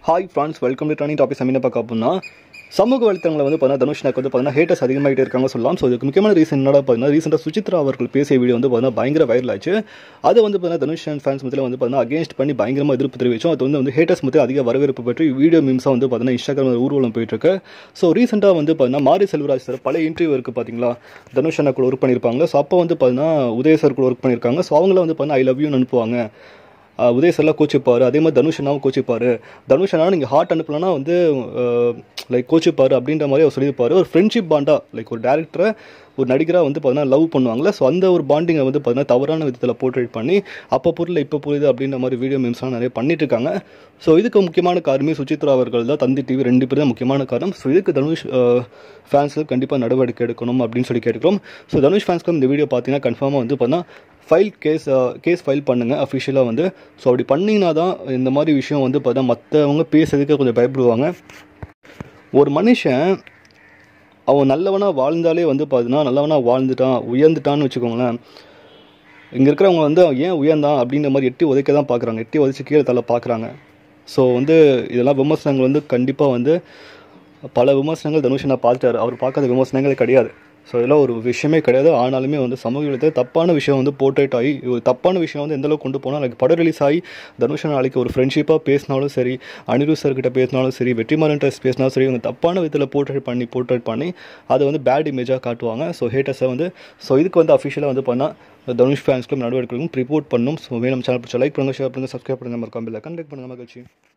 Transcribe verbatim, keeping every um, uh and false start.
Hi friends, welcome to trending topics. என்ன பார்க்க அப்படின்னா, சமூக வலைத்தளங்களை வந்து பார்த்தீங்கன்னா தனுஷ்னாக்கு வந்து பார்த்தீங்கன்னா ஹேட்டர்ஸ் அதிகமாகிட்டே இருக்காங்க சொல்லலாம். ஸோ இதுக்கு முக்கியமான ரீசன் என்னடா பார்த்தீங்கன்னா, ரீசெண்டாக சுசித்ரா அவர்கள் பேசிய வீடியோ வந்து பார்த்தீங்கன்னா பயங்கர வைரல் ஆச்சு. அது வந்து பார்த்தீங்கன்னா தனுஷ் அண்ட் ஃபேன்ஸ் மத்தியில் வந்து பார்த்தீங்கன்னா அகேன்ஸ்ட் பண்ணி பயங்கரமாக எதிர்ப்பு தெரிவிச்சோம். அது வந்து வந்து ஹேட்டர்ஸ் மத்தியில் அதிக வரவேற்பு பெற்று வீடியோ மீம்ஸாக வந்து பார்த்தீங்கன்னா இன்ஸ்டாகிராம் ஊர்வலம் போயிட்டு இருக்கு. ஸோ ரீசெண்டாக வந்து பார்த்தீங்கன்னா மாரி செல்வராஜ் சார் பல இன்டர்வியூ இருக்குது பார்த்தீங்களா, தனுஷ் அண்ணா கூட ஒர்க் பண்ணியிருப்பாங்க. ஸோ அப்போ வந்து பார்த்தீங்கன்னா உதய சார் கூட ஒர்க் பண்ணியிருக்காங்க. ஸோ அவங்கள வந்து பார்த்தீங்கன்னா ஐ லவ் யூன்னு அனுப்புவாங்க. உதய் சார்லாம் கோச்சிப்பார், அதே மாதிரி தனுஷ் அண்ணாவும் கோச்சிப்பார். தனுஷ் அண்ணா நீங்கள் ஹார்ட் அனுப்பலன்னா வந்து லைக் கோச்சிப்பார் அப்படின்ற மாதிரி அவர் சொல்லியிருப்பார். ஒரு ஃப்ரெண்ட்ஷிப் பாண்டா, லைக் ஒரு டேரக்டரை ஒரு நடிகராக வந்து பார்த்தீங்கன்னா லவ் பண்ணுவாங்களே, ஸோ அந்த ஒரு பாண்டிங்கை வந்து பார்த்தீங்கன்னா தவறான விதத்தில் போர்ட்ரேட் பண்ணி அப்போ புரியல இப்போ புரியுது அப்படின்ற மாதிரி வீடியோ மீம்ஸ்லாம் நிறைய பண்ணிட்டு இருக்காங்க. ஸோ இதுக்கு முக்கியமான காரணமே சுசித்ரா அவர்கள் தான், தந்தி டிவி ரெண்டு பேர் தான் முக்கியமான காரணம். ஸோ இதுக்கு தனுஷ் ஃபேன்ஸுக்கு கண்டிப்பாக நடவடிக்கை எடுக்கணும் அப்படின்னு சொல்லி கேட்டுக்கிறோம். ஸோ தனுஷ் ஃபேன்ஸ்க்கு இந்த வீடியோ பார்த்தீங்கன்னா கன்ஃபார்மாக வந்து பார்த்தீங்கன்னா ஃபைல் கேஸ் கேஸ் ஃபைல் பண்ணுங்கள் அஃபிஷியலாக வந்து. ஸோ அப்படி பண்ணிங்கன்னா தான் இந்த மாதிரி விஷயம் வந்து பார்த்தா மற்றவங்க பேசுறதுக்கு கொஞ்சம் பயப்படுவாங்க. ஒரு மனுஷன் அவன் நல்லவனாக வாழ்ந்தாலே வந்து பார்த்தீங்கன்னா நல்லவனாக வாழ்ந்துட்டான் உயர்ந்துட்டான்னு வச்சுக்கோங்களேன். இங்கே இருக்கிறவங்க வந்து ஏன் உயர்ந்தான் அப்படின்ற மாதிரி எட்டி உதைக்க தான் பார்க்குறாங்க, எட்டி உதைச்சி கீழே தள்ள பார்க்குறாங்க. ஸோ வந்து இதெல்லாம் விமர்சனங்கள் வந்து கண்டிப்பாக வந்து பல விமர்சனங்கள் தனுஷ் நான் பார்த்துட்டாரு. அவர் பார்க்காத விமர்சனங்களே கிடையாது. ஸோ இதெல்லாம் ஒரு விஷயமே கிடையாது. ஆனாலுமே வந்து சமூக வலைத்தளத்தில் தப்பான விஷயம் வந்து போர்ட்ரேட் ஆகி ஒரு தப்பான விஷயம் வந்து எந்தளவுக்கு கொண்டு போனால், லைக் படம் ரிலீஸ் ஆகி தனுஷ் நாளைக்கு ஒரு ஃப்ரெண்ட்ஷிப்பாக பேசினாலும் சரி, அனிருத் சார்கிட்ட பேசினாலும் சரி, வெற்றிமாறன் டெஸ்ட் பேசினாலும் சரி, இவங்க தப்பான விதத்தில் போர்ட்ரேட் பண்ணி போர்ட்ரேட் பண்ணி அதை வந்து பேட் இமேஜாக காட்டுவாங்க. ஸோ ஹேட்டர்ஸை வந்து ஸோ இதுக்கு வந்து அஃபிஷியலாக வந்து பண்ணால் தனுஷ் ஃபேன்ஸ்க்கும் நடவடிக்கைகளும் ரிப்போர்ட் பண்ணணும். ஸோ வேணும் சேனல் பிடிச்ச லைக் பண்ணுங்கள், ஷேர் பண்ணுங்கள், சப்ஸ்கிரைப் பண்ணுங்கள், மறக்காம பெல் ஐகான் கிளிக் பண்ணுங்கள். மகிழ்ச்சி.